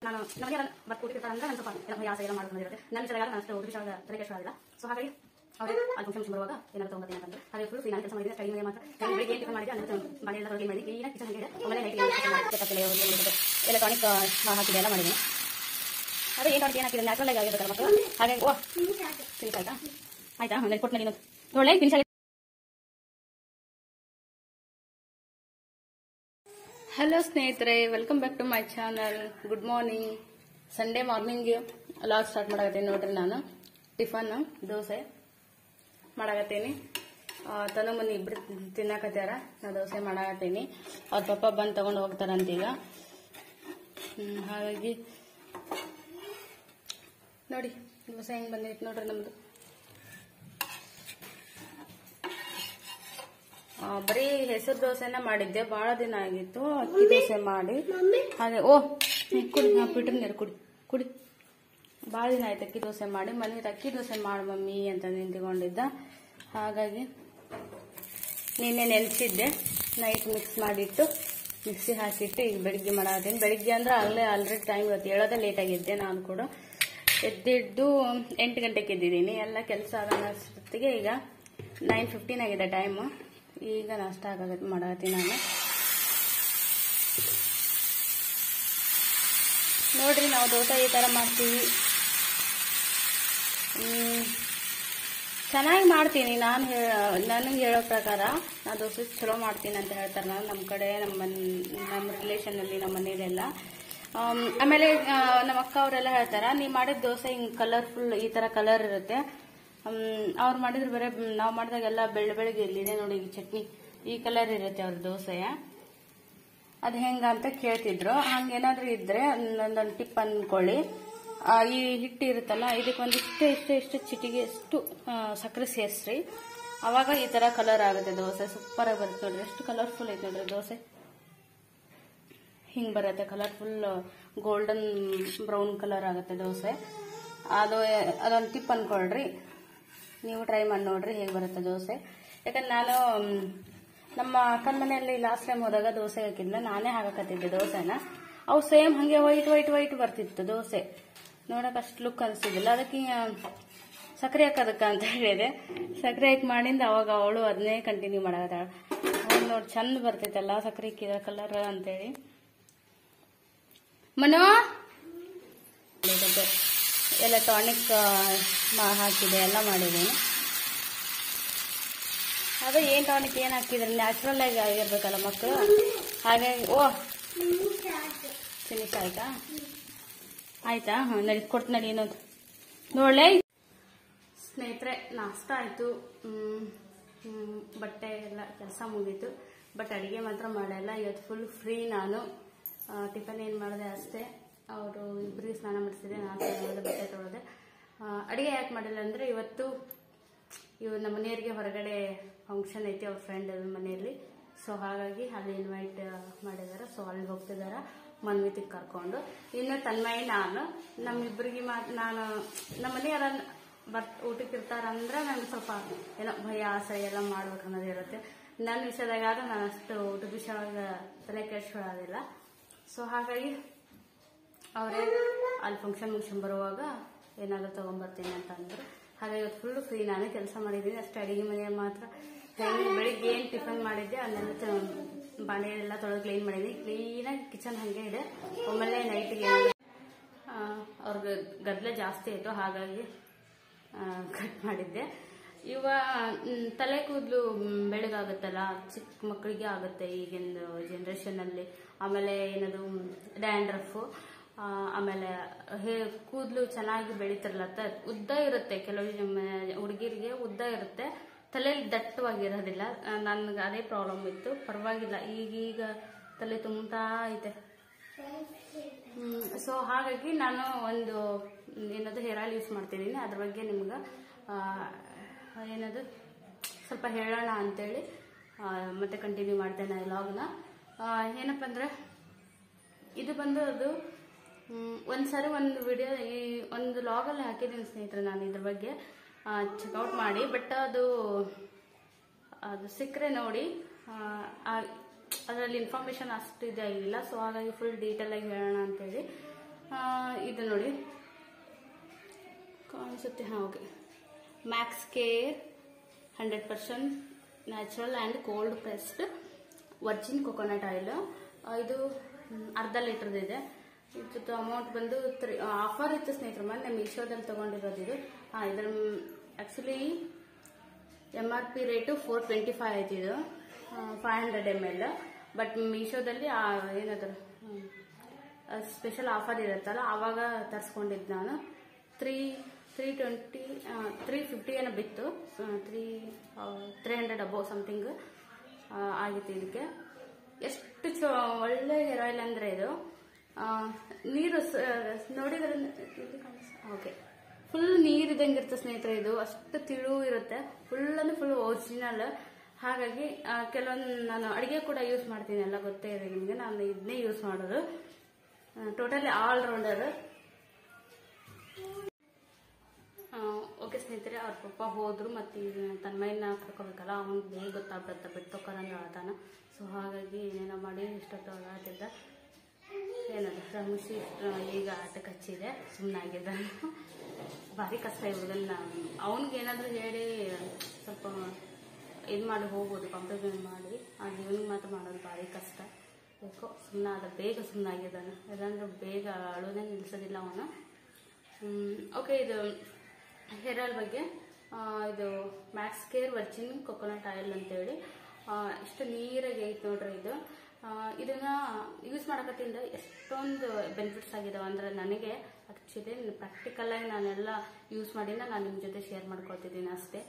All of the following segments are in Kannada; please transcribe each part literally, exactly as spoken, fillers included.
ನಾನು ನಮಗೆ ಬರ್ತು ಕೂತಿರ್ತಾರೆ ಅಂದ್ರೆ ನಾನು ಸ್ವಲ್ಪ ಏನೋ ಆಸೆ ಎಲ್ಲ ಮಾಡ್ಕೊಂಡಿರುತ್ತೆ ನನ್ನ ವಿಚಾರ ನಾನು ಅಷ್ಟು ವಿಚಾರದ ತಲೆ ಕೆಡಿಸೋದಿಲ್ಲ ಸೊ ಹಾಗಾಗಿ ಅವರೇ ಅಲ್ಲಿ ಫಂಕ್ಷನ್ ಬರುವಾಗ ಏನಾದ್ರು ತಗೊಂಬರ್ತೀನಿ ಅಂತಂದ್ರೆ ಹಾಗೆ ಫುಲ್ ಫ್ರೀ ನಾನು ಕೆಲಸ ಮಾಡಿದ್ರೆ ಸ್ಟಡಿ ಮೇಲೆ ಮಾತ್ರ ನಾನು ಬೆಳಿಗ್ಗೆ ಏನು ಮಾಡಿದೆ ಅಂದ್ರೆ ಮನೆ ಎಲ್ಲ ಕ್ಲೀನ್ ಮಾಡಿ ಕ್ಲೀನಾಗಿ ಕಿಚನ್ ಇದೆ ಆಮೇಲೆ ನೈಟ್ ಎಲೆಕ್ಟ್ರಾನಿಕ್ ಹಾಕಿದೆ ಎಲ್ಲ ಮಾಡಿದ್ದೀನಿ ಅದೇ ಏನು ಏನು ಹಾಕಿದೆ ನ್ಯಾಚುರಲ್ ಆಗಿ ಆಗಿರ್ಬೇಕಲ್ಲ ಮಕ್ಕಳು ಹಾಗೆ ಓ ಫಿನಿಶ್ ಆಯ್ತಾ ಆಯ್ತಾ ನನಗೆ ಕೊಟ್ಟು ನೀನು ಒಳ್ಳೆ ಫಿನಿಶ್ ಆಗಿ ಹಲೋ ಸ್ನೇಹಿತರೆ welcome back to my channel good morning Sunday morning vlog start ಮಾಡಾಕತ್ತೀನಿ ನೋಡ್ರಿ ನಾನು ಟಿಫನ್ ದೋಸೆ ಮಾಡಾಕತ್ತೀನಿ ತನು ಮನಿ ಇಬ್ರು ತಿನ್ನಾಕತ್ಯಾರ ನಾ ದೋಸೆ ಮಾಡಾಕತ್ತೀನಿ ಅವ್ರ ಪಪ್ಪ ಬಂದು ತಗೊಂಡು ಹೋಗ್ತಾರಂತೀಗ ಹಾಗಾಗಿ ನೋಡಿ ದೋಸೆ ಹೆಂಗ್ ಬಂದೈತಿ ನೋಡ್ರಿ ನಮ್ದು ಬರೀ ಹೆಸರು ದೋಸೆನ ಮಾಡಿದ್ದೆ ಬಹಳ ದಿನ ಆಗಿತ್ತು ಅಕ್ಕಿ ದೋಸೆ ಮಾಡಿ ಹಾಗೆ ಓ ಕುಡಿ ಪಿಟ್ರ ನೀರು ಕುಡಿ ಕುಡಿ ಭಾಳ ದಿನ ಆಯ್ತು ಅಕ್ಕಿ ದೋಸೆ ಮಾಡಿ ಮನೇಲಿ ಅಕ್ಕಿ ದೋಸೆ ಮಾಡಿ ಮಮ್ಮಿ ಅಂತ ನಿಂತ್ಕೊಂಡಿದ್ದ ಹಾಗಾಗಿ ನಿನ್ನೆ ನೆನೆಸಿದ್ದೆ ನೈಟ್ ಮಿಕ್ಸ್ ಮಾಡಿಟ್ಟು ಮಿಕ್ಸಿ ಹಾಕಿಟ್ಟು ಈಗ ಬೆಳಿಗ್ಗೆ ಮಾಡಾತೀನಿ ಬೆಳಿಗ್ಗೆ ಅಂದ್ರೆ ಅಲ್ಲೇ ಆಲ್ರೆಡಿ ಟೈಮ್ ಇವತ್ತು ಹೇಳೋದೇ ಲೇಟ್ ಆಗಿದ್ದೆ ನಾನು ಕೂಡ ಎದ್ದಿದ್ದು ಎಂಟು ಗಂಟೆಗೆ ಎದ್ದಿದ್ದೀನಿ ಎಲ್ಲ ಕೆಲಸ ಆಗೋಷ್ಟೊತ್ತಿಗೆ ಈಗ ನೈನ್ ಫಿಫ್ಟೀನ್ ಆಗಿದೆ ಟೈಮು ಈಗ ನಾಷ್ಟ ಆಗ ಮಾಡತ್ತೀನಿ ನಾನು ನೋಡ್ರಿ ನಾವು ದೋಸೆ ಈ ತರ ಮಾಡ್ತೀವಿ ಚೆನ್ನಾಗಿ ಮಾಡ್ತೀನಿ ನಾನು ನನಗೆ ಹೇಳೋ ಪ್ರಕಾರ ನಾ ದೋಸೆ ಚಲೋ ಮಾಡ್ತೀನಿ ಅಂತ ಹೇಳ್ತಾರೆ ನಾನು ನಮ್ಮ ಕಡೆ ನಮ್ಮ ನಮ್ಮ ರಿಲೇಷನ್ ಅಲ್ಲಿ ನಮ್ಮ ಮನೆಯಲ್ಲೆಲ್ಲ ಆಮೇಲೆ ನಮ್ಮ ಅಕ್ಕ ಅವರೆಲ್ಲ ಹೇಳ್ತಾರ ನೀ ಮಾಡಿದ ದೋಸೆ ಹಿಂಗ್ ಕಲರ್ಫುಲ್ ಈ ತರ ಕಲರ್ ಇರುತ್ತೆ ಅವ್ರು ಮಾಡಿದ್ರೆ ಬರೀ ನಾವು ಮಾಡಿದಾಗೆಲ್ಲ ಬೆಳ್ಳ ಬೆಳಗ್ಗೆ ಇಲ್ಲಿದೆ ನೋಡಿ ಈ ಚಟ್ನಿ ಈ ಕಲರ್ ಇರುತ್ತೆ ಅವ್ರ ದೋಸೆಯ ಅದು ಹೆಂಗ ಅಂತ ಕೇಳ್ತಿದ್ರು ಹಂಗೇನಾದ್ರೂ ಇದ್ರೆ ಒಂದೊಂದು ಟಿಪ್ ಅನ್ಕೊಳ್ಳಿ ಈ ಹಿಟ್ಟು ಇರುತ್ತಲ್ಲ ಇದಕ್ಕೆ ಒಂದಿಷ್ಟು ಇಷ್ಟು ಇಷ್ಟು ಚಿಟಿಗೆ ಎಷ್ಟು ಸಕ್ಕರೆ ಸೇರಿಸ್ರಿ ಅವಾಗ ಈ ತರ ಕಲರ್ ಆಗುತ್ತೆ ದೋಸೆ ಸೂಪರ್ ಆಗಿ ಬರುತ್ತೆ ನೋಡ್ರಿ ಎಷ್ಟು ಕಲರ್ಫುಲ್ ಐತೆ ನೋಡ್ರಿ ದೋಸೆ ಹಿಂಗ್ ಬರುತ್ತೆ ಕಲರ್ಫುಲ್ ಗೋಲ್ಡನ್ ಬ್ರೌನ್ ಕಲರ್ ಆಗುತ್ತೆ ದೋಸೆ ಅದು ಅದೊಂದು ಟಿಪ್ ಅನ್ಕೊಳ್ರಿ ನೀವು ಟ್ರೈ ಮಾಡಿ ನೋಡ್ರಿ ಹೇಗೆ ಬರುತ್ತೆ ದೋಸೆ ಯಾಕಂದ್ರೆ ನಾನು ನಮ್ಮ ಅಕ್ಕನ ಮನೆಯಲ್ಲಿ ಲಾಸ್ಟ್ ಟೈಮ್ ಹೋದಾಗ ದೋಸೆ ಹಾಕಿದ್ನ ನಾನೇ ಹಾಕಕತ್ತಿದ್ದೆ ದೋಸೆನ ಅವು ಸೇಮ್ ಹಂಗೆ ವೈಟ್ ವೈಟ್ ವೈಟ್ ಬರ್ತಿತ್ತು ದೋಸೆ ನೋಡಕ್ ಅಷ್ಟು ಲುಕ್ ಅನಿಸ್ತಿದ್ದಿಲ್ಲ ಅದಕ್ಕೆ ಸಕ್ಕರೆ ಹಾಕೋದಕ್ಕ ಅಂತ ಹೇಳಿದೆ ಸಕ್ಕರೆ ಹಾಕಿ ಮಾಡಿಂದ ಅವಾಗ ಅವಳು ಅದನ್ನೇ ಕಂಟಿನ್ಯೂ ಮಾಡಕತ್ತಾಳ ಅವಾಗ ನೋಡಿ ಚಂದ ಬರ್ತೈತಲ್ಲ ಸಕ್ಕರೆ ಹಾಕಿದ ಕಲರ್ ಅಂತೇಳಿ ಮನೋ ಎಲ್ಲ ಟಾನಿಕ್ ಹಾಕಿದೆ ಎಲ್ಲ ಮಾಡಿದ್ದೀನಿ ಅದೇ ಏನ್ ಟಾನಿಕ್ ಏನ್ ಹಾಕಿದ್ರೆ ನ್ಯಾಚುರಲ್ ಆಗಿ ಆಗಿರ್ಬೇಕಲ್ಲ ಮಕ್ಕಳು ಹಾಗಾಗಿ ಓ ಫಿನಿಶ್ ಆಯ್ತಾ ಆಯ್ತಾ ಹಾ ನಡಿ ಕೊಟ್ಟು ನಡಿ ಇನ್ನೊಂದು ನೋಡ್ಲೆ ಸ್ನೇಹಿತರೆ ನಾಷ್ಟ ಆಯ್ತು ಬಟ್ಟೆ ಎಲ್ಲ ಕೆಲಸ ಮುಗೀತು ಬಟ್ ಅಡಿಗೆ ಮಾತ್ರ ಮಾಡಲ್ಲ ಇವತ್ತು ಫುಲ್ ಫ್ರೀ ನಾನು ಟಿಫನ್ ಏನ್ ಮಾಡಿದೆ ಅಷ್ಟೇ ಅವರು ಇಬ್ಬರಿಗೆ ಸ್ನಾನ ಮಾಡಿಸಿದೆ ನಾನು ತೊಳೆದೆ ಬಟ್ಟೆ ತೊಳೆದೆ ಅಡಿಗೆ ಯಾಕೆ ಮಾಡಿಲ್ಲ ಅಂದ್ರೆ ಇವತ್ತು ಇವ್ ನಮ್ಮ ಮನೆಯವರಿಗೆ ಹೊರಗಡೆ ಫಂಕ್ಷನ್ ಐತಿ ಅವ್ರ ಫ್ರೆಂಡ್ ಮನೆಯಲ್ಲಿ ಸೊ ಹಾಗಾಗಿ ಅಲ್ಲಿ ಇನ್ವೈಟ್ ಮಾಡಿದಾರೆ ಸೊ ಅಲ್ಲಿ ಹೋಗ್ತಿದಾರ ಮನ್ವಿತಿಗೆ ಕರ್ಕೊಂಡು ಇನ್ನು ತನ್ಮಯಿ ನಾನು ನಮ್ಮಿಬ್ಬರಿಗೆ ನಾನು ನಮ್ಮ ಮನೆಯವರ ಬರ್ ಊಟಕ್ಕೆ ಇರ್ತಾರಂದ್ರೆ ನನ್ಗೆ ಸ್ವಲ್ಪ ಏನೋ ಭಯ ಆಸೆ ಎಲ್ಲ ಮಾಡ್ಬೇಕು ಅನ್ನೋದು ಇರುತ್ತೆ ನನ್ನ ವಿಷಯದಾಗ ನಾನು ಅಷ್ಟು ಊಟದ ವಿಷಯವಾಗ ತಲೆ ಕೆಡಿಸ್ಕೊಳ್ಳೋದಿಲ್ಲ ಸೊ ಹಾಗಾಗಿ ಅವರೇ ಅಲ್ಲಿ ಫಂಕ್ಷನ್ ಮುಗಿಸ್ಕೊಂಡ್ ಬರುವಾಗ ಏನಾದ್ರು ತಗೊಂಡ್ಬರ್ತೀನಿ ಅಂತ ಅಂದ್ರು ಹಾಗಾಗಿ ಇವತ್ತು ಫುಲ್ ಫ್ರೀ ನಾನೇ ಕೆಲಸ ಮಾಡಿದ್ದೀನಿ ಅಷ್ಟೇ ಅಡಿಗೆ ಮನೆಯಲ್ಲಿ ಮಾತ್ರ ಬೆಳಿಗ್ಗೆ ಏನು ಟಿಫನ್ ಮಾಡಿದ್ದೆ ಅದನ್ನೆಲ್ಲ ಬಾಂಡೆ ಎಲ್ಲ ತೊಳೆದು ಕ್ಲೀನ್ ಮಾಡಿದ್ದೀನಿ ಕ್ಲೀನಾಗಿ ಕಿಚನ್ ಹಾಗೆ ಇದೆ ಒಮ್ಮೆಲೆ ನೈಟ್ಗೆ ಅವ್ರಿಗೆ ಗದ್ದಲೆ ಜಾಸ್ತಿ ಆಯಿತು ಹಾಗಾಗಿ ಕಟ್ ಮಾಡಿದ್ದೆ ಇವ ತಲೆ ಕೂದಲು ಬೆಳಗಾಗುತ್ತಲ್ಲ ಚಿಕ್ಕ ಮಕ್ಕಳಿಗೆ ಆಗುತ್ತೆ ಈಗಿನ ಜನ್ರೇಷನಲ್ಲಿ ಆಮೇಲೆ ಏನದು ಡ್ಯಾಂಡ್ರಫು ಆಮೇಲೆ ಕೂದಲು ಚೆನ್ನಾಗಿ ಬೆಳೀತಾರಲ್ಲ ಉದ್ದ ಇರುತ್ತೆ ಕೆಲವು ಹುಡುಗಿರಿಗೆ ಉದ್ದ ಇರುತ್ತೆ ತಲೆಯಲ್ಲಿ ದಟ್ಟವಾಗಿರೋದಿಲ್ಲ ನನ್ಗೆ ಅದೇ ಪ್ರಾಬ್ಲಮ್ ಇತ್ತು ಪರವಾಗಿಲ್ಲ ಈಗೀಗ ತಲೆ ತುಂಬ್ತಾ ಐತೆ ಸೊ ಹಾಗಾಗಿ ನಾನು ಒಂದು ಏನದು ಹೇರ್ ಆಯಿಲ್ ಯೂಸ್ ಮಾಡ್ತಿದ್ದೀನಿ ಅದ್ರ ಬಗ್ಗೆ ನಿಮ್ಗೆ ಏನದು ಸ್ವಲ್ಪ ಹೇಳೋಣ ಅಂತೇಳಿ ಮತ್ತೆ ಕಂಟಿನ್ಯೂ ಮಾಡ್ತೇನೆ ಲಾಗ್ನ ಏನಪ್ಪ ಅಂದ್ರೆ ಇದು ಬಂದು ಅದು ಒಂದ್ಸರಿ ಒಂದು ವಿಡಿಯೋ ಈ ಒಂದು ಲಾಗಲ್ಲಿ ಹಾಕಿದ್ದೀನಿ ಸ್ನೇಹಿತರೆ ನಾನು ಇದ್ರ ಬಗ್ಗೆ ಚೆಕ್ಔಟ್ ಮಾಡಿ ಬಟ್ ಅದು ಅದು ಸಿಕ್ಕರೆ ನೋಡಿ ಅದರಲ್ಲಿ ಇನ್ಫಾರ್ಮೇಶನ್ ಅಷ್ಟು ಇದಾಗಿಲ್ಲ ಸೊ ಹಾಗಾಗಿ ಫುಲ್ ಡೀಟೇಲ್ ಆಗಿ ಹೇಳೋಣ ಅಂತೇಳಿ ಇದು ನೋಡಿ ಕಾಣಿಸುತ್ತೆ. ಹಾಂ, okay. Max Care hundred percent natural and cold pressed virgin coconut oil. ಇದು ಅರ್ಧ ಲೀಟ್ರದಿದೆ. ಇದ್ರದ್ದು ಅಮೌಂಟ್ ಬಂದು ತ್ರೀ ಆಫರ್ ಇತ್ತು ಸ್ನೇಹಿತರೆ. ಮೊನ್ನೆ ಮೀಶೋದಲ್ಲಿ ತೊಗೊಂಡಿರೋದು ಇದು. ಹಾಂ, ಇದ್ರ actually M R P rate four twenty five ಆಯ್ತು. ಇದು five hundred M L. But ಮೀಶೋದಲ್ಲಿ ಏನಾದ್ರು ಸ್ಪೆಷಲ್ ಆಫರ್ ಇರುತ್ತಲ್ಲ, ಆವಾಗ ತರಿಸ್ಕೊಂಡಿದ್ದು ನಾನು. Three three twenty three fifty ಏನೋ ಬಿತ್ತು. Three three hundred above something ಆಗಿತ್ತು. ಇದಕ್ಕೆ ಎಷ್ಟು ಚ ಒಳ್ಳೆ ಹೇರ್ ಆಯಿಲ್ ಅಂದರೆ ಇದು ನೀರು ನೋಡಿದ್ರೆ ಓಕೆ ಫುಲ್ ನೀರು ಇದ್ದಂಗೆ ಇರುತ್ತೆ ಸ್ನೇಹಿತರೆ. ಇದು ಅಷ್ಟು ತಿಳು ಇರುತ್ತೆ. ಫುಲ್ ಅಂದ್ರೆ ಫುಲ್ ಒರಿಜಿನಲ್. ಹಾಗಾಗಿ ಕೆಲವೊಂದು ನಾನು ಅಡುಗೆ ಕೂಡ ಯೂಸ್ ಮಾಡ್ತೀನಿ, ಎಲ್ಲ ಗೊತ್ತೇ ಇದೆ ನಿಮಗೆ. ನಾನು ಇದನ್ನೇ ಯೂಸ್ ಮಾಡೋದು. Totally all rounder. ಓಕೆ ಸ್ನೇಹಿತರೆ, ಅವ್ರ ಪಪ್ಪ ಹೋದ್ರು ಮತ್ತು ತನ್ನ ಮೈನ ಕರ್ಕೋಬೇಕಲ್ಲ, ಅವ್ನು ಬೇಗ ಗೊತ್ತಾಗ್ಬಿಡುತ್ತೆ ಬಿಟ್ಟೋಕರಂಗೆ ಆಳ್ತಾನ. ಸೊ ಹಾಗಾಗಿ ಏನೇನೋ ಮಾಡಿ ಇಷ್ಟೊತ್ತು ಆಡ್ತಿದ್ದ. ಏನದು ರಮೇಶಿ ಈಗ ಆಟಕ್ಕೆ ಹಚ್ಚಿದೆ, ಸುಮ್ಮನಾಗಿದ್ದ. ಭಾರಿ ಕಷ್ಟ ಇವ್ರದನ್ನ. ಅವ್ನಿಗೆ ಏನಾದರೂ ಹೇಳಿ ಸ್ವಲ್ಪ ಇದು ಮಾಡಿ ಹೋಗ್ಬೋದು, ಕಾಂಪ್ರಮೈಸ್ ಮಾಡಿ. ಅದು ಇವ್ನಿಗೆ ಮಾತ್ರ ಮಾಡೋದು ಭಾರಿ ಕಷ್ಟ. ಬೇಕೋ ಸುಮ್ಮನೆ ಅದ ಬೇಗ ಸುಮ್ಮನಾಗಿದ್ದಾನೆ. ಇಲ್ಲಾಂದ್ರೆ ಬೇಗ ಅಳೋದೇ ನಿಲ್ಲಿಸೋದಿಲ್ಲ ಅವನು. ಓಕೆ, ಇದು ಹೇರ್ ಆಯಿಲ್ ಬಗ್ಗೆ. ಇದು Max Care virgin coconut oil ಅಂತೇಳಿ ಇಷ್ಟು ನೀರಾಗಿ ಐತೆ ನೋಡ್ರಿ. ಇದು ಇದನ್ನ ಯೂಸ್ ಮಾಡೋಕತ್ತಿಂದ ಎಷ್ಟೊಂದು ಬೆನಿಫಿಟ್ಸ್ ಆಗಿದಾವೆ ಅಂದರೆ ನನಗೆ ಆ್ಯಕ್ಚುಲಿ ಪ್ರಾಕ್ಟಿಕಲಾಗಿ ನಾನೆಲ್ಲ ಯೂಸ್ ಮಾಡಿನ ನಾನು ನಿಮ್ಮ ಜೊತೆ ಶೇರ್ ಮಾಡ್ಕೊಳ್ತಿದ್ದೀನಿ ಅಷ್ಟೇ.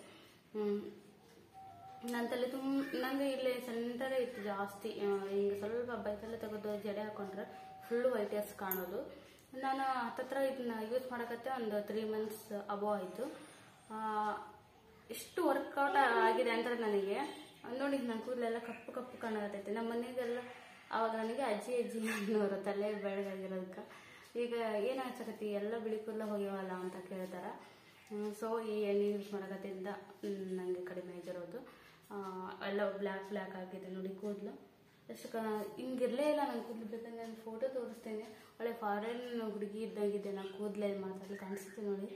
ನನ್ನ ತಲೆ ತುಂಬ ನನಗೆ ಇಲ್ಲಿ ಸೆಂಟರೇ ಇತ್ತು ಜಾಸ್ತಿ. ಹಿಂಗೆ ಸ್ವಲ್ಪ ಬೈತಲ್ಲೇ ತೆಗೆದು ಜಡೆ ಹಾಕೊಂಡ್ರೆ ಫುಲ್ಲು ವೈಟ್ ಹೇರ್ಸ್ ಕಾಣೋದು. ನಾನು ಹತ್ತತ್ರ ಇದನ್ನ ಯೂಸ್ ಮಾಡೋಕತ್ತೆ ಒಂದು ತ್ರೀ ಮಂತ್ಸ್ ಅಬೋ ಆಯಿತು. ಎಷ್ಟು ವರ್ಕೌಟ್ ಆಗಿದೆ ಅಂದರೆ ನನಗೆ ನೋಡಿ, ನನ್ನ ಕೂದಲೆಲ್ಲ ಕಪ್ಪು ಕಪ್ಪು ಕಾಣಕತ್ತೈತಿ. ನಮ್ಮ ಮನೆಗೆಲ್ಲ ಆವಾಗ ನನಗೆ ಅಜ್ಜಿ ಅಜ್ಜಿ ಅನ್ನೋರು ತಲೆ ಬೆಳಗಾಗಿರೋದಕ್ಕೆ. ಈಗ ಏನಾಗ್ಸಕತ್ತಿ ಎಲ್ಲ ಬಿಳಿ ಕೂದಲ ಹೋಗ್ಯವಲ್ಲ ಅಂತ ಕೇಳ್ತಾರೆ. ಸೊ ಈ ಎಣ್ಣೆ ಯೂಸ್ ಮಾಡೋಕತ್ತಿಂದ ನನಗೆ ಕಡಿಮೆ ಆಗಿರೋದು. ಎಲ್ಲ ಬ್ಲ್ಯಾಕ್ ಬ್ಲ್ಯಾಕ್ ಆಗಿದೆ ನೋಡಿ ಕೂದಲು. ಎಷ್ಟು ಕ ಹಿಂಗಿರಲೇ ಇಲ್ಲ ನನ್ನ ಕೂದಲು. ಬೇಕಂದ್ರೆ ನಾನು ಫೋಟೋ ತೋರಿಸ್ತೇನೆ. ಒಳ್ಳೆ ಫಾರಿನ್ ಹುಡುಗಿ ಇದ್ದಾಗಿದೆ. ನಾನು ಕೂದಲೇ ಮಾತಾಡಲಿ ಕಾಣಿಸ್ತೀನಿ ನೋಡಿ.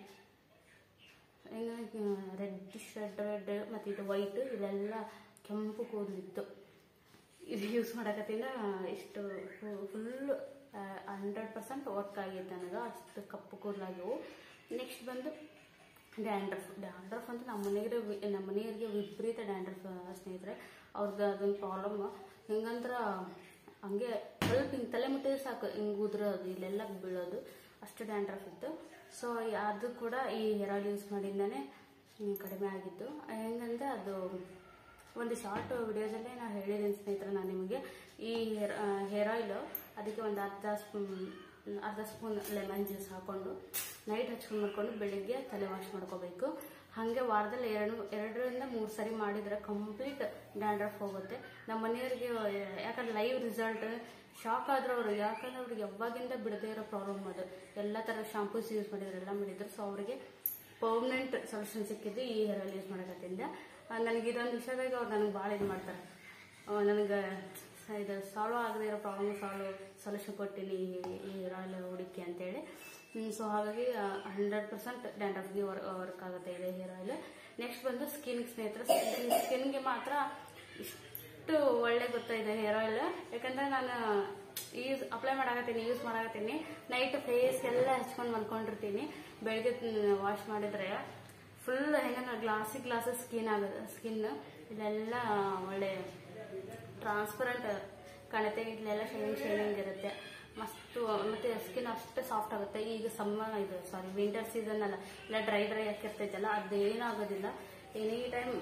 ಹಿಂಗೆ ರೆಡ್ ರೆಡ್ ರೆಡ್ ಮತ್ತು ಇದು ವೈಟ್, ಇಲ್ಲೆಲ್ಲ ಕೆಂಪು ಕೂದಲಿತ್ತು. ಇದು ಯೂಸ್ ಮಾಡೋಕತ್ತಿಂದ ಇಷ್ಟು ಫುಲ್ಲು ಹಂಡ್ರೆಡ್ ಪರ್ಸೆಂಟ್ ವರ್ಕ್ ಆಗಿತ್ತು ನನಗೆ. ಅಷ್ಟು ಕಪ್ಪು ಕೂದಲಾಗಿವು. ನೆಕ್ಸ್ಟ್ ಬಂದು ಡ್ಯಾಂಡ್ರಫ್. ಡ್ಯಾಂಡ್ರಫ್ ಅಂತ ನಮ್ಮ ಮನೆಗೆ ನಮ್ಮ ಮನೆಯವರಿಗೆ ವಿಪರೀತ ಡ್ಯಾಂಡ್ರಫ್ ಸ್ನೇಹಿತರೆ. ಅವ್ರದ್ದು ಅದೊಂದು ಪ್ರಾಬ್ಲಮ್. ಹಿಂಗಂದ್ರೆ ಹಂಗೆ ಸ್ವಲ್ಪ ಹಿಂಗೆ ತಲೆ ಮುಟ್ಟಿದ್ರೆ ಸಾಕು, ಹಿಂಗೆ ಉದ್ರೋದು, ಇಲ್ಲೆಲ್ಲ ಬೀಳೋದು, ಅಷ್ಟು ಡ್ಯಾಂಡ್ರಫ್ ಇತ್ತು. ಸೊ ಅದು ಕೂಡ ಈ ಹೇರ್ ಆಯಿಲ್ ಯೂಸ್ ಮಾಡಿಂದಾನೆ ಕಡಿಮೆ ಆಗಿತ್ತು. ಹೆಂಗಂದ್ರೆ ಅದು ಒಂದು ಶಾರ್ಟ್ ವಿಡಿಯೋದಲ್ಲೇ ನಾನು ಹೇಳಿದ್ದೀನಿ ಸ್ನೇಹಿತರೆ ನಾನು ನಿಮಗೆ. ಈ ಹೇರ್ ಹೇರ್ ಆಯಿಲು ಅದಕ್ಕೆ ಒಂದು ಅರ್ಧ ಸ್ಪೂನ್ ಅರ್ಧ ಸ್ಪೂನ್ ಲೆಮನ್ ಜ್ಯೂಸ್ ಹಾಕ್ಕೊಂಡು ನೈಟ್ ಹಚ್ಕೊಂಡು ಮಾಡ್ಕೊಂಡು ಬೆಳಿಗ್ಗೆ ತಲೆ ವಾಶ್ ಮಾಡ್ಕೋಬೇಕು. ಹಾಗೆ ವಾರದಲ್ಲಿ ಎರಡು ಎರಡರಿಂದ ಮೂರು ಸರಿ ಮಾಡಿದರೆ ಕಂಪ್ಲೀಟ್ ಡ್ಯಾಂಡ್ರಫ್ ಹೋಗುತ್ತೆ. ನಮ್ಮ ಮನೆಯವರಿಗೆ ಯಾಕಂದ್ರೆ ಲೈವ್ ರಿಸಲ್ಟ್ ಶಾಕ್ ಆದ್ರು ಅವರು. ಯಾಕಂದ್ರೆ ಅವ್ರಿಗೆ ಯಾವಾಗಿಂದ ಬಿಡದೇ ಇರೋ ಪ್ರಾಬ್ಲಮ್ ಅದು. ಎಲ್ಲ ಥರ ಶಾಂಪೂಸ್ ಯೂಸ್ ಮಾಡಿದ್ರು, ಎಲ್ಲ ಮಾಡಿದ್ರು. ಸೊ ಅವರಿಗೆ ಪರ್ಮನೆಂಟ್ ಸೊಲ್ಯೂಷನ್ ಸಿಕ್ಕಿದ್ದು ಈ ಹೇರ್ ಆಯಿಲ್ ಯೂಸ್ ಮಾಡೋಕತ್ತಿಂದ. ನನಗೆ ಇದೊಂದು ವಿಷಯದಾಗ ಅವ್ರು ನನಗೆ ಭಾಳ ಇದು ಮಾಡ್ತಾರೆ. ನನಗೆ ಇದು ಸಾಲ್ವ್ ಆಗದೇ ಇರೋ ಪ್ರಾಬ್ಲಮ್ ಸಾಲ್ವ್ ಸೊಲ್ಯೂಷನ್ ಕೊಟ್ಟಿನಿ ಈ ಹೇರ್ ಆಯಿಲ್ ಹುಡುಕಿ ಅಂತೇಳಿ. ಸೊ ಹಾಗಾಗಿ ಹಂಡ್ರೆಡ್ ಪರ್ಸೆಂಟ್ ಡ್ಯಾಂಡ್ರಫ್ಗೆ ವರ್ ವರ್ಕ್ ಆಗುತ್ತೆ ಇದೆ ಹೇರ್ ಆಯಿಲ್. ನೆಕ್ಸ್ಟ್ ಬಂದು ಸ್ಕಿನ್ಗೆ ಸ್ನೇಹಿತರೆ. ಸ್ಕಿನ್ಗೆ ಮಾತ್ರ ಇಷ್ಟು ಒಳ್ಳೆ ಗೊತ್ತಾಯಿದೆ ಹೇರ್ ಆಯಿಲ್. ಯಾಕಂದರೆ ನಾನು ಯೂಸ್ ಅಪ್ಲೈ ಮಾಡಾಕತ್ತೀನಿ, ಯೂಸ್ ಮಾಡಾಕತ್ತೀನಿ. ನೈಟ್ ಫೇಸ್ ಎಲ್ಲ ಹಚ್ಕೊಂಡು ಮಲ್ಕೊಂಡಿರ್ತೀನಿ. ಬೆಳಗ್ಗೆ ವಾಶ್ ಮಾಡಿದರೆ ಫುಲ್ ಹೆಂಗಂದ್ರೆ ಗ್ಲಾಸಿ ಗ್ಲಾಸ್ ಸ್ಕಿನ್ ಆಗೋದು. ಸ್ಕಿನ್ ಇಲ್ಲೆಲ್ಲ ಒಳ್ಳೆ ಟ್ರಾನ್ಸ್ಪರೆಂಟ್ ಕಾಣುತ್ತೆ. ಇಲ್ಲೆಲ್ಲ ಶೈನಿಂಗ್ ಶೈನಿಂಗ್ ಇರುತ್ತೆ ಮಸ್ತು. ಮತ್ತು ಸ್ಕಿನ್ ಅಷ್ಟು ಸಾಫ್ಟ್ ಆಗುತ್ತೆ. ಈಗ ಸಮ್ಮರ್ ಇದು ಸಾರಿ ವಿಂಟರ್ ಸೀಸನ್ ಅಲ್ಲ, ಇಲ್ಲ ಡ್ರೈ ಡ್ರೈ ಹಾಕಿರ್ತೈತಲ್ಲ, ಅದೇನಾಗೋದಿಲ್ಲ. ಎನಿ ಟೈಮ್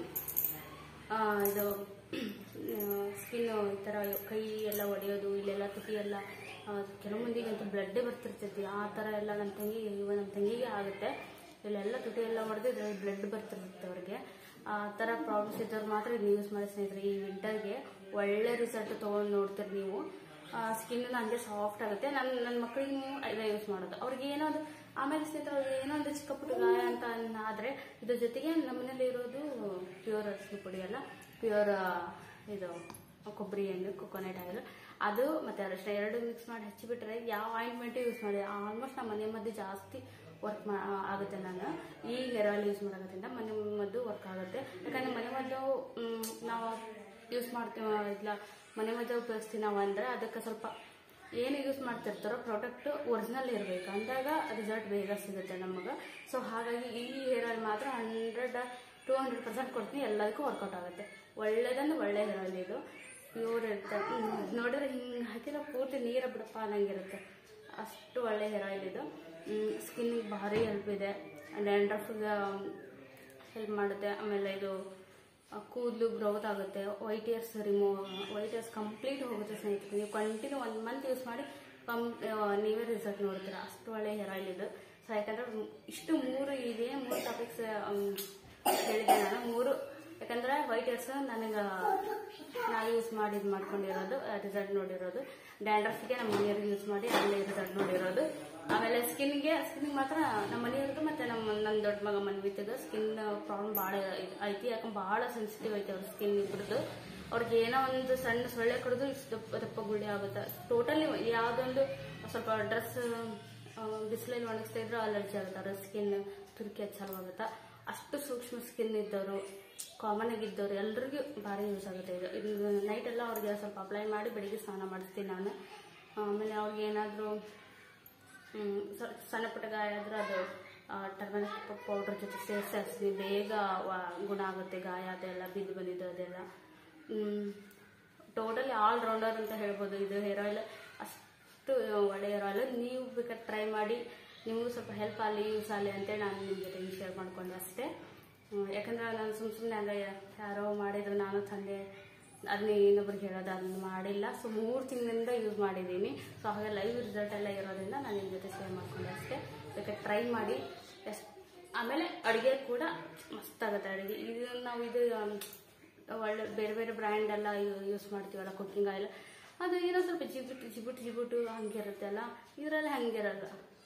ಇದು ಸ್ಕಿನ್ ಈ ಥರ ಕೈ ಎಲ್ಲ ಒಡೆಯೋದು, ಇಲ್ಲೆಲ್ಲ ತುಟಿ ಎಲ್ಲ ಕೆಲವು ಮಂದಿಗಂತೂ ಬ್ಲಡ್ಡೇ ಬರ್ತಿರ್ತೈತಿ. ಆ ಥರ ಎಲ್ಲ ನನ್ನ ತಂಗಿ ಇವ ನಮ್ಮ ತಂಗಿಗೆ ಆಗುತ್ತೆ. ಇಲ್ಲೆಲ್ಲ ತುಟಿ ಎಲ್ಲ ಹೊಡೆದಿದ್ರೆ ಬ್ಲಡ್ ಬರ್ತಿರುತ್ತೆ ಅವ್ರಿಗೆ. ಆ ಥರ ಪ್ರಾಬ್ಲಮ್ಸ್ ಇದ್ದವ್ರು ಮಾತ್ರ ಇದನ್ನ ಯೂಸ್ ಮಾಡಿ ಸ್ನೇಹಿತರೆ. ಈ ವಿಂಟರ್ಗೆ ಒಳ್ಳೆ ರಿಸಲ್ಟ್ ತೊಗೊಂಡು ನೋಡ್ತೀರಿ ನೀವು. ಸ್ಕಿನ್ ಹಂಗೆ ಸಾಫ್ಟ್ ಆಗುತ್ತೆ. ನನ್ನ ನನ್ನ ಮಕ್ಕಳಿಗೂ ಇದೇ ಯೂಸ್ ಮಾಡೋದು. ಅವ್ರಿಗೆ ಏನೋ ಆಮೇಲೆ ಸ್ನೇಹಿತರೆ ಅವ್ರಿಗೆ ಏನೋ ಒಂದು ಚಿಕ್ಕ ಪುಟ್ಟ ಗಾಯ ಅಂತ ಆದರೆ ಇದ್ರ ಜೊತೆಗೆ ನಮ್ಮನೇಲಿ ಇರೋದು ಪ್ಯೂರ್ ಅರಿಶಿನ ಪುಡಿ ಅಲ್ಲ, ಪ್ಯೂರ್ ಇದು ಕೊಬ್ಬರಿ ಎಣ್ಣೆ ಕೊಕೊನಟ್ ಆಯಿಲ್. ಅದು ಮತ್ತೆ ಅರಿಶಿನ ಎರಡು ಮಿಕ್ಸ್ ಮಾಡಿ ಹಚ್ಚಿಬಿಟ್ರೆ ಯಾವ ಆಯಿಂಟ್ಮೆಂಟ್ ಯೂಸ್ ಮಾಡಿ ಆಲ್ಮೋಸ್ಟ್ ನಮ್ಮ ಮನೆ ಮದ್ದು ಜಾಸ್ತಿ ವರ್ಕ್ ಮಾ ಆಗುತ್ತೆ. ನಾನು ಈ ಹೇರ್ ಆಯಿಲ್ ಯೂಸ್ ಮಾಡೋದ್ರಿಂದ ಮನೆ ಮದ್ದು ವರ್ಕ್ ಆಗುತ್ತೆ. ಯಾಕಂದ್ರೆ ಮನೆ ಮದ್ದು ನಾವು ಯೂಸ್ ಮಾಡ್ತೀವಿ ಇಲ್ಲ ಮನೆ ಮದ್ದು ಉಪಯೋಗಿಸ್ತೀವಿ ನಾವು ಅಂದ್ರೆ ಅದಕ್ಕೆ ಸ್ವಲ್ಪ ಏನು ಯೂಸ್ ಮಾಡ್ತಿರ್ತಾರೋ ಪ್ರಾಡಕ್ಟ್ ಒರಿಜಿನಲ್ ಇರಬೇಕು, ಅಂದಾಗ ರಿಸಲ್ಟ್ ಬೇಗ ಸಿಗುತ್ತೆ ನಮಗೆ. ಸೊ ಹಾಗಾಗಿ ಈ ಹೇರ್ ಆಯಿಲ್ ಮಾತ್ರ ಹಂಡ್ರೆಡ್ ಟೂ ಹಂಡ್ರೆಡ್ ಪರ್ಸೆಂಟ್ ಕೊಡ್ತೀನಿ, ಎಲ್ಲದಕ್ಕೂ ವರ್ಕೌಟ್ ಆಗುತ್ತೆ. ಒಳ್ಳೇದಂದ್ರೆ ಒಳ್ಳೆ ಹೇರ್ ಆಯಿಲ್ ಇದು, ಪ್ಯೂರ್ ಇರುತ್ತೆ. ನೋಡಿದ್ರೆ ಹಿಂಗೆ ಹಾಕಿದ್ರೆ ಪೂರ್ತಿ ನೀರು ಬಿಡಪ್ಪ ಅನ್ನಂಗಿರುತ್ತೆ, ಅಷ್ಟು ಒಳ್ಳೆ ಹೇರ್ ಆಯಿಲ್ ಇದು. ಸ್ಕಿನ್ನಿಗೆ ಭಾರಿ ಹೆಲ್ಪ್ ಇದೆ, ಡ್ಯಾಂಡ್ರಫ್ಗೆ ಹೆಲ್ಪ್ ಮಾಡುತ್ತೆ. ಆಮೇಲೆ ಇದು ಕೂದಲು ಗ್ರೋತ್ ಆಗುತ್ತೆ, white hairs remove white hairs complete ಹೋಗುತ್ತೆ ಸ್ನೇಹಿತರೆ. ನೀವು ಕಂಟಿನ್ಯೂ ಒನ್ ಮಂತ್ ಯೂಸ್ ಮಾಡಿ ಕಂ ನೀವೇ ರಿಸಲ್ಟ್ ನೋಡ್ತೀರ, ಅಷ್ಟು ಒಳ್ಳೆ ಹೇರ್ ಆಯಿಲ್ ಇದು. ಸೊ ಯಾಕಂದ್ರೆ ಇಷ್ಟು ಮೂರು ಇದೆ, ಮೂರು ಟಾಪಿಕ್ಸ್ ಹೇಳಿದೆ ನಾನು, ಮೂರು. ಯಾಕಂದ್ರೆ ವೈಟ್ ಇಯರ್ಸ್ ನನಗೆ ನಾನು ಯೂಸ್ ಮಾಡಿ ಇದು ಮಾಡ್ಕೊಂಡಿರೋದು, ರಿಸಲ್ಟ್ ನೋಡಿರೋದು. ಡ್ಯಾಂಡ್ರಫ್ಗೆ ನಮ್ಮ ಮನೆಯವ್ರಿಗೆ ಯೂಸ್ ಮಾಡಿ ಅಲ್ಲೇ ರಿಸಲ್ಟ್ ನೋಡಿರೋದು. ಆಮೇಲೆ ಸ್ಕಿನ್ಗೆ ಸ್ಕಿನ್ಗೆ ಮಾತ್ರ ನಮ್ಮ ಮನೆಯವ್ರದ್ದು ಮತ್ತೆ ನಮ್ಮ ನನ್ನ ದೊಡ್ಡ ಮಗ ಮನ್ವಿತದ ಸ್ಕಿನ್ ಪ್ರಾಬ್ಲಮ್ ಭಾಳ ಐತಿ. ಯಾಕಂದ್ರೆ ಭಾಳ ಸೆನ್ಸಿಟಿವ್ ಐತಿ ಅವ್ರ ಸ್ಕಿನ್ ಇಬ್ಬರದು. ಅವ್ರಿಗೆ ಏನೋ ಒಂದು ಸಣ್ಣ ಸೊಳ್ಳೆ ಕಡಿದು ಇಷ್ಟು ದಪ್ಪ ದಪ್ಪ ಗುಳ್ಳಿ ಆಗುತ್ತೆ. ಟೋಟಲಿ ಯಾವುದೊಂದು ಸ್ವಲ್ಪ ಡ್ರೆಸ್ ಬಿಸಿಲಲ್ಲಿ ಒಣಗಿಸ್ತಾ ಇದ್ರು ಅಲರ್ಜಿ ಆಗುತ್ತೆ, ಅವ್ರ ಸ್ಕಿನ್ ತುರ್ಕಿ ಹಚ್ಚಾಗುತ್ತೆ. ಅಷ್ಟು ಸೂಕ್ಷ್ಮ ಸ್ಕಿನ್ ಇದ್ದವರು, ಕಾಮನ್ ಆಗಿದ್ದವ್ರು ಎಲ್ರಿಗೂ ಭಾರಿ ಯೂಸ್ ಆಗುತ್ತೆ ಇದು. ಇದು ನೈಟ್ ಎಲ್ಲ ಅವ್ರಿಗೆ ಸ್ವಲ್ಪ ಅಪ್ಲೈ ಮಾಡಿ ಬೆಳಿಗ್ಗೆ ಸ್ನಾನ ಮಾಡಿಸ್ತೀನಿ ನಾನು. ಆಮೇಲೆ ಅವ್ರಿಗೆ ಏನಾದರೂ ಸಣ್ಣ ಪುಟ್ಟ ಗಾಯ ಆದ್ರೆ ಅದು ಟರ್ಮರಿಕ್ ಪೌಡರ್ ಜೊತೆ ಸೇರಿಸಿ ಹಚ್ತೀನಿ, ಬೇಗ ಗುಣ ಆಗುತ್ತೆ ಗಾಯ ಅದೆಲ್ಲ ಬಿದ್ದು ಬಂದಿದ್ದು ಅದೆಲ್ಲ. ಟೋಟಲಿ ಆಲ್ ರೌಂಡರ್ ಅಂತ ಹೇಳ್ಬೋದು ಇದು ಹೇರ್ ಆಯಿಲ್, ಅಷ್ಟು ಒಳ್ಳೆ ಹೇರ್ ಆಯಿಲ್. ನೀವು ಬೇಕಾದ್ರೆ ಟ್ರೈ ಮಾಡಿ, ನಿಮಗೂ ಸ್ವಲ್ಪ ಹೆಲ್ಪ್ ಆಗಲಿ ಯೂಸ್ ಆಗಲಿ ಅಂತೇಳಿ ನಾನು ನಿಮ್ಮ ಜೊತೆ ಶೇರ್ ಮಾಡ್ಕೊಂಡೆ ಅಷ್ಟೇ. ಯಾಕಂದ್ರೆ ನಾನು ಸುಮ್ಮ ಸುಮ್ಮನೆ ಹಂಗೆ ಯಾರೋ ಮಾಡಿದ್ರು ನಾನು ತಂದೆ ಅದನ್ನ ಇನ್ನೊಬ್ರಿಗೆ ಹೇಳೋದು ಅದನ್ನ ಮಾಡಿಲ್ಲ. ಸೊ ಮೂರು ತಿಂಗಳಿಂದ ಯೂಸ್ ಮಾಡಿದ್ದೀನಿ. ಸೊ ಹಾಗೆ ಲೈವ್ ರಿಸಲ್ಟ್ ಎಲ್ಲ ಇರೋದ್ರಿಂದ ನಾನು ನಿಮ್ಮ ಜೊತೆ ಶೇರ್ ಮಾಡ್ಕೊಂಡೆ ಅಷ್ಟೇ. ಬೇಕಾದ್ರೆ ಟ್ರೈ ಮಾಡಿ. ಎಷ್ಟು ಆಮೇಲೆ ಅಡುಗೆ ಕೂಡ ಮಸ್ತಾಗುತ್ತೆ ಅಡುಗೆ. ಇದು ನಾವು ಇದು ಒಳ್ಳೆ ಬೇರೆ ಬೇರೆ ಬ್ರ್ಯಾಂಡ್ ಎಲ್ಲ ಯೂಸ್ ಮಾಡ್ತೀವಲ್ಲ ಕುಕ್ಕಿಂಗ್ ಆಯಿಲ್, ಅದು ಏನೋ ಸ್ವಲ್ಪ ಜಿಬಿಟ್ಟು ಜಿಬಿಟ್ಟು ಜಿಬಿಟ್ಟು ಹಂಗಿರುತ್ತೆ ಅಲ್ಲ, ಇದರಲ್ಲಿ ಹಂಗಿರಲ್ಲ.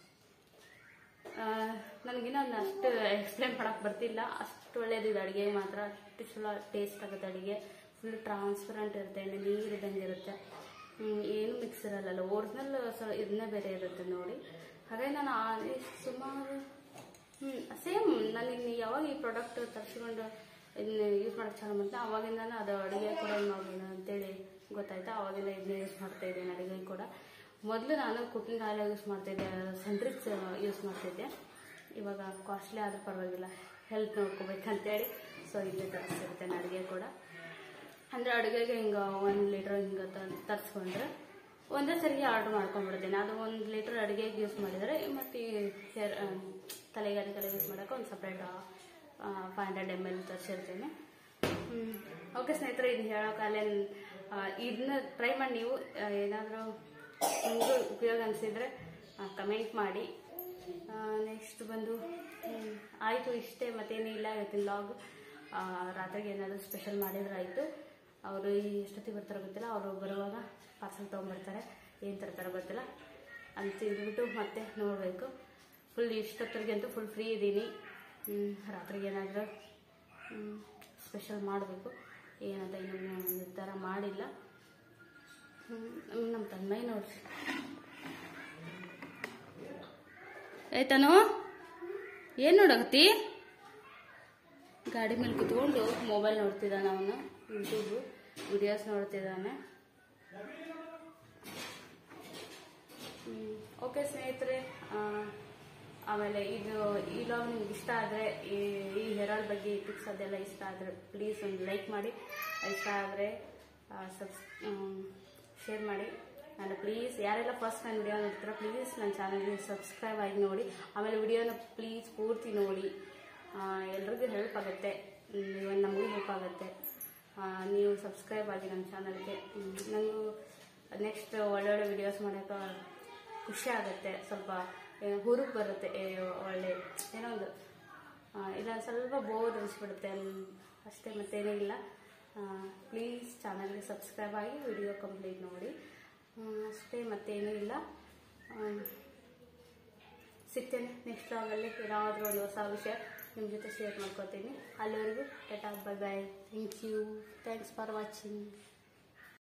ನನಗಿನ್ನೂ ಅದನ್ನ ಅಷ್ಟು ಎಕ್ಸ್ಪ್ಲೇನ್ ಮಾಡೋಕೆ ಬರ್ತಿಲ್ಲ, ಅಷ್ಟು ಒಳ್ಳೇದಿದೆ ಅಡುಗೆ ಮಾತ್ರ. ಅಷ್ಟು ಚಲೋ ಟೇಸ್ಟ್ ಆಗುತ್ತೆ ಅಡುಗೆ, ಫುಲ್ ಟ್ರಾನ್ಸ್ಪರೆಂಟ್ ಇರುತ್ತೆ, ಎಣ್ಣೆ ನೀರು ಇದ್ದಂಗೆ ಇರುತ್ತೆ, ಏನು ಮಿಕ್ಸ್ ಇರಲ್ಲ. ಒರಿಜಿನಲ್ ಸ ಇದನ್ನೇ ಬೇರೆ ಇರುತ್ತೆ ನೋಡಿ. ಹಾಗೆ ನಾನು ಸುಮಾರು ಹ್ಞೂ ಸೇಮ್ ನಾನು ಇನ್ನು ಯಾವಾಗ ಈ ಪ್ರಾಡಕ್ಟ್ ತರಿಸ್ಕೊಂಡು ಇದನ್ನ ಯೂಸ್ ಮಾಡೋಕ್ಕೆ ಚಾಲು ಮಾಡ್ತೀನಿ ಆವಾಗಿಂದ ಅದು ಅಡುಗೆ ಕೂಡ ಮಾಡೋಣ ಅಂತೇಳಿ ಗೊತ್ತಾಯ್ತು. ಆವಾಗಿಂದ ಇದನ್ನ ಯೂಸ್ ಮಾಡ್ತಾ ಇದ್ದೇನೆ ಅಡುಗೆ ಕೂಡ. ಮೊದಲು ನಾನು ಕುಕ್ಕಿಂಗ್ ಆಯಿಲ್ ಯೂಸ್ ಮಾಡ್ತಿದ್ದೆ, ಸನ್ರಿಕ್ಸ್ ಯೂಸ್ ಮಾಡ್ತಿದ್ದೆ. ಇವಾಗ ಕಾಸ್ಟ್ಲಿ ಆದರೂ ಪರವಾಗಿಲ್ಲ, ಹೆಲ್ತ್ ನೋಡ್ಕೋಬೇಕಂತೇಳಿ ಸೊ ಇಲ್ಲೇ ತರಿಸ್ತಿರ್ತೇನೆ ಅಡುಗೆ ಕೂಡ. ಅಂದರೆ ಅಡುಗೆಗೆ ಹಿಂಗೆ ಒಂದು ಲೀಟ್ರ್ ಹಿಂಗೆ ತರಿಸ್ಕೊಂಡ್ರೆ ಒಂದೇ ಸರಿಗೆ ಆರ್ಡ್ರ್ ಮಾಡ್ಕೊಂಡ್ಬಿಡ್ತೀನಿ. ಅದು ಒಂದು ಲೀಟ್ರ್ ಅಡುಗೆಗೆ ಯೂಸ್ ಮಾಡಿದರೆ ಮತ್ತು ಈ ಹೇರ್ ತಲೆಗೆ ಅದಕ್ಕೆಲ್ಲ ಯೂಸ್ ಮಾಡೋಕೆ ಒಂದು separate five hundred M L ತರಿಸಿರ್ತೀನಿ. ಓಕೆ ಸ್ನೇಹಿತರೆ, ಇದು ಹೇಳೋಕಾಲೆ ಇದನ್ನ ಟ್ರೈ ಮಾಡಿ ನೀವು. ಏನಾದರೂ ನಿಮಗೂ ಉಪಯೋಗ ಅನಿಸಿದರೆ ಕಮೆಂಟ್ ಮಾಡಿ. ನೆಕ್ಸ್ಟ್ ಬಂದು ಆಯಿತು ಇಷ್ಟೇ, ಮತ್ತೇನಿಲ್ಲ. ಇವತ್ತಿನ ಲಾಗ್ ರಾತ್ರಿಗೆ ಏನಾದರೂ ಸ್ಪೆಷಲ್ ಮಾಡಿದ್ರೆ ಆಯಿತು. ಅವರು ಎಷ್ಟೊತ್ತಿಗೆ ಬರ್ತಾರೋ ಗೊತ್ತಿಲ್ಲ, ಅವರು ಬರುವಾಗ ಪಾರ್ಸಲ್ ತೊಗೊಂಬರ್ತಾರೆ, ಏನು ತರ್ತಾರೋ ಗೊತ್ತಿಲ್ಲ ಅಂತ ಇದ್ಬಿಟ್ಟು ಮತ್ತೆ ನೋಡಬೇಕು. ಫುಲ್ ಇಷ್ಟೊತ್ತರಿಗೆ ಅಂತೂ ಫುಲ್ ಫ್ರೀ ಇದ್ದೀನಿ. ರಾತ್ರಿಗೆ ಏನಾದರೂ ಸ್ಪೆಷಲ್ ಮಾಡಬೇಕು, ಏನಂತ ಇನ್ನೂ ನಿರ್ಧಾರ ಮಾಡಿಲ್ಲ. ನಮ್ಮ ತನ್ಮೈ ನೋಡ್ರಿ ಆಯ್ತಾನು ಏನು ನೋಡಕತ್ತಿ? ಗಾಡಿ ಮೇಲೆ ಕುತ್ಕೊಂಡು ಮೊಬೈಲ್ ನೋಡ್ತಿದ್ದಾನೆ, ಅವನು ಯೂಟ್ಯೂಬ್ ವಿಡಿಯೋಸ್ ನೋಡ್ತಿದ್ದಾನೆ. ಓಕೆ ಸ್ನೇಹಿತರೆ, ಆಮೇಲೆ ಇದು ಈ ಲಾಗ್ ನಿಮ್ಗೆ ಇಷ್ಟ ಆದರೆ, ಈ ಹೇರ್ ಆಯಿಲ್ ಬಗ್ಗೆ ಟಿಪ್ಸ್ ಅದೆಲ್ಲ ಇಷ್ಟ ಆದರೆ ಪ್ಲೀಸ್ ಒಂದು ಲೈಕ್ ಮಾಡಿ, ಇಷ್ಟ ಆದರೆ ಸಬ್ಸ್ ಶೇರ್ ಮಾಡಿ. ನಾನು ಪ್ಲೀಸ್ ಯಾರೆಲ್ಲ ಫಸ್ಟ್ ನನ್ನ ವಿಡಿಯೋ ನೋಡ್ತೀರ ಪ್ಲೀಸ್ ನನ್ನ ಚಾನಲ್ಗೆ ಸಬ್ಸ್ಕ್ರೈಬ್ ಆಗಿ ನೋಡಿ. ಆಮೇಲೆ ವಿಡಿಯೋನ ಪ್ಲೀಸ್ ಪೂರ್ತಿ ನೋಡಿ, ಎಲ್ರಿಗೂ ಹೆಲ್ಪ್ ಆಗುತ್ತೆ, ಇವನ್ ನಮಗೂ ಹೆಲ್ಪ್ ಆಗುತ್ತೆ. ನೀವು ಸಬ್ಸ್ಕ್ರೈಬ್ ಆಗಿ ನಮ್ಮ ಚಾನಲ್ಗೆ. ನನಗೂ ನೆಕ್ಸ್ಟ್ ಒಳ್ಳೊಳ್ಳೆ ವಿಡಿಯೋಸ್ ಮಾಡೋಕ್ಕೆ ಖುಷಿ ಆಗುತ್ತೆ, ಸ್ವಲ್ಪ ಹುರುಪು ಬರುತ್ತೆ, ಒಳ್ಳೆ ಏನೋ ಒಂದು ಇಲ್ಲ ಸ್ವಲ್ಪ ಬೋರ್ ಅನಿಸ್ಬಿಡುತ್ತೆ ಅಷ್ಟೇ, ಮತ್ತೇನಿಲ್ಲ. ಪ್ಲೀಸ್ ಚಾನಲ್ಗೆ ಸಬ್ಸ್ಕ್ರೈಬ್ ಆಗಿ ವಿಡಿಯೋ ಕಂಪ್ಲೀಟ್ ನೋಡಿ ಅಷ್ಟೇ, ಮತ್ತೇನೂ ಇಲ್ಲ. ಸಿಗ್ತೇನೆ ನೆಕ್ಸ್ಟ್ ಲಾಗಲ್ಲಿ ಏನಾದರೂ ಒಂದು ಹೊಸ ವಿಷಯ ನಿಮ್ಮ ಜೊತೆ ಶೇರ್ ಮಾಡ್ಕೊತೀನಿ. ಅಲ್ಲಿವರೆಗೂ tata, bye bye, thank you, thanks for watching.